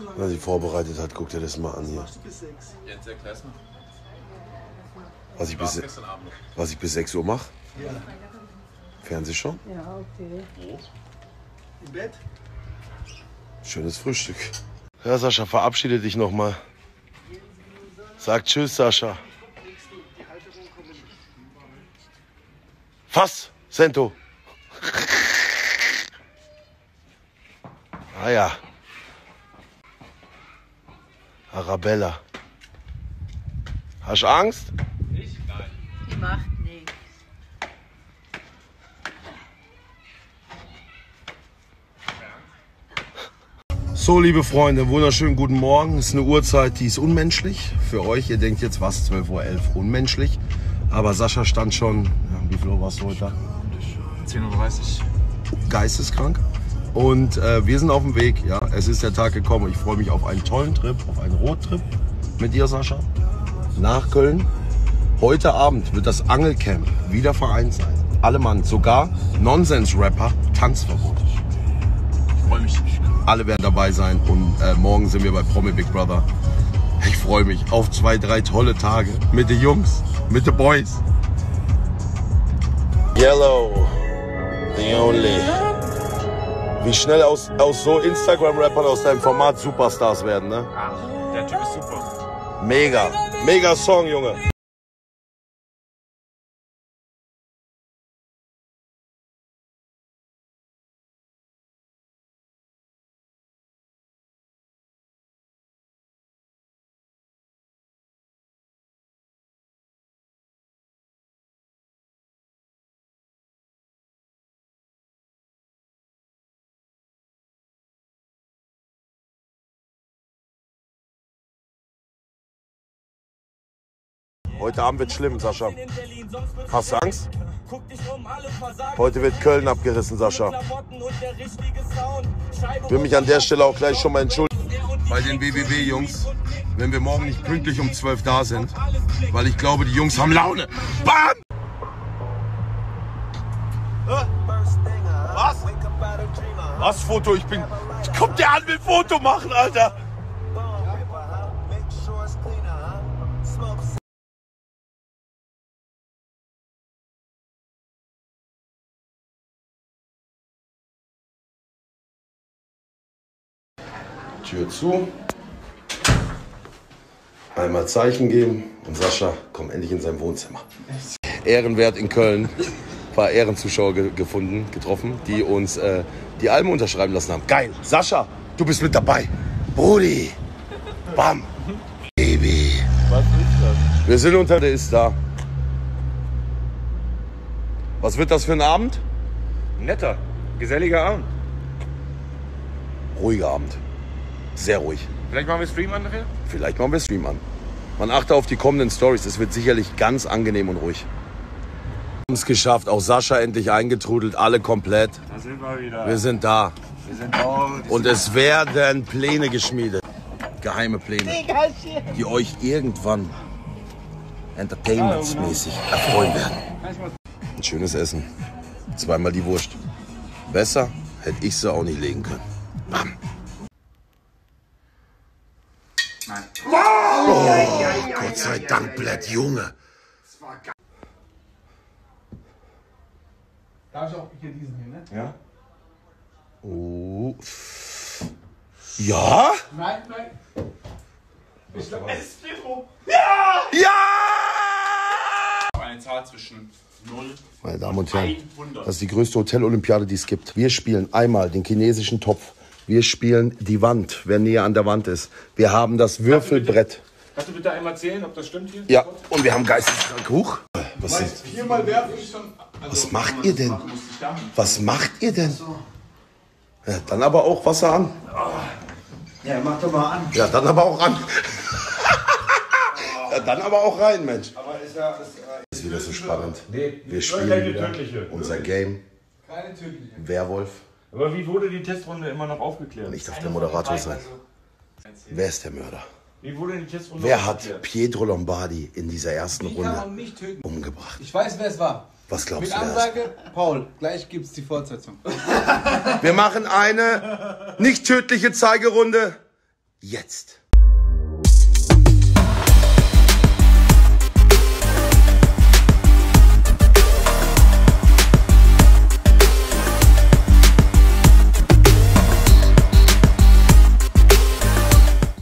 was sie vorbereitet hat. Guck dir das mal an hier. Jetzt erklär's mal. Was ich bis 6 Uhr mache? Ja. Fernsehshow? Ja, okay. Wo? Im Bett? Schönes Frühstück. Ja, Sascha, verabschiede dich nochmal. Sag tschüss, Sascha. Was? Sento. Ah ja. Arabella. Hast du Angst? Ich? Nein. Die macht nichts. So, liebe Freunde, wunderschönen guten Morgen. Es ist eine Uhrzeit, die ist unmenschlich. Für euch, ihr denkt jetzt, was, 12:11 Uhr, unmenschlich. Aber Sascha stand schon, ja, wie viel Uhr warst du heute da? 10:30 Uhr. Geisteskrank. Und wir sind auf dem Weg, ja. Es ist der Tag gekommen. Ich freue mich auf einen tollen Trip, auf einen Roadtrip mit dir, Sascha. Nach Köln. Heute Abend wird das Angelcamp wieder vereint sein. Alle Mann, sogar Nonsens-Rapper, Tanzverbot. Ich freue mich. Alle werden dabei sein und morgen sind wir bei Promi Big Brother. Ich freue mich auf 2, 3 tolle Tage mit den Jungs, mit den Boys. Yellow, the only. Wie schnell aus so Instagram-Rappern aus deinem Format Superstars werden, ne? Ach, der Typ ist super. Mega, mega Song, Junge. Heute Abend wird schlimm, Sascha. Hast du Angst? Heute wird Köln abgerissen, Sascha. Ich will mich an der Stelle auch gleich schon mal entschuldigen bei den BBB-Jungs, wenn wir morgen nicht pünktlich um 12 da sind. Weil ich glaube, die Jungs haben Laune. Bam! Was? Was Foto? Ich bin... Kommt der an, will Foto machen, Alter! Tür zu, einmal Zeichen geben und Sascha kommt endlich in sein Wohnzimmer. Ehrenwert in Köln, ein paar Ehrenzuschauer getroffen, die uns die Alben unterschreiben lassen haben. Geil, Sascha, du bist mit dabei. Brudi, bam, Baby. Was ist das? Wir sind unter, der ist da. Was wird das für ein Abend? Netter, geselliger Abend. Ruhiger Abend. Sehr ruhig. Vielleicht machen wir Stream an nachher? Vielleicht machen wir Stream an. Man achte auf die kommenden Stories. Es wird sicherlich ganz angenehm und ruhig. Wir haben es geschafft. Auch Sascha endlich eingetrudelt. Alle komplett. Da sind wir wieder. Wir sind da. Wir sind auch. Und es werden Pläne geschmiedet. Geheime Pläne. Die euch irgendwann entertainmentsmäßig erfreuen werden. Ein schönes Essen. Zweimal die Wurst. Besser hätte ich sie auch nicht legen können. Bam. Nein. Oh, Gott sei Dank, Blatt, Junge. Darf ich auch hier diesen hier, ne? Ja? Oh. Ja? Nein, nein. Ich glaube, es ist Pedro. Ja! Eine Zahl zwischen 0 Meine Damen und Herren, 100. das ist die größte Hotel-Olympiade, die es gibt. Wir spielen einmal den chinesischen Topf. Wir spielen die Wand, wer näher an der Wand ist. Wir haben das Würfelbrett. Kannst du bitte einmal erzählen, ob das stimmt hier? Ja, und wir haben geisteskrank hoch. Was, Viermal werfe ich schon. was macht ihr denn? Was macht ihr denn? Ja, dann aber auch Wasser an. Ja, mach doch mal an. Ja, dann aber auch ran. Ja, dann aber auch rein, Mensch. Aber ist ja. Ist wieder so spannend. Nee, Wir keine spielen wieder tödliche. unser Game Keine tödliche. Werwolf. Aber wie wurde die Testrunde immer noch aufgeklärt? Ich darf der Moderator sein. Wer ist der Mörder? Wie wurde die Testrunde Wer hat aufgeklärt? Pietro Lombardi in dieser ersten Wie kann Runde man mich töten? umgebracht? Ich weiß, wer es war. Was glaubst Mit du, wer es Ansage, Paul, gleich gibt's die Fortsetzung. Wir machen eine nicht tödliche Zeigerunde. jetzt.